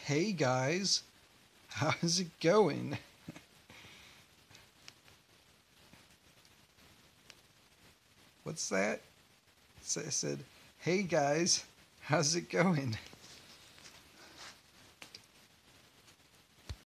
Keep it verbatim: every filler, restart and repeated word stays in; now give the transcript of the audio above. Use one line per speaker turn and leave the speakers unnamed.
Hey guys, how's it going? What's that? So I said, hey guys, how's it going?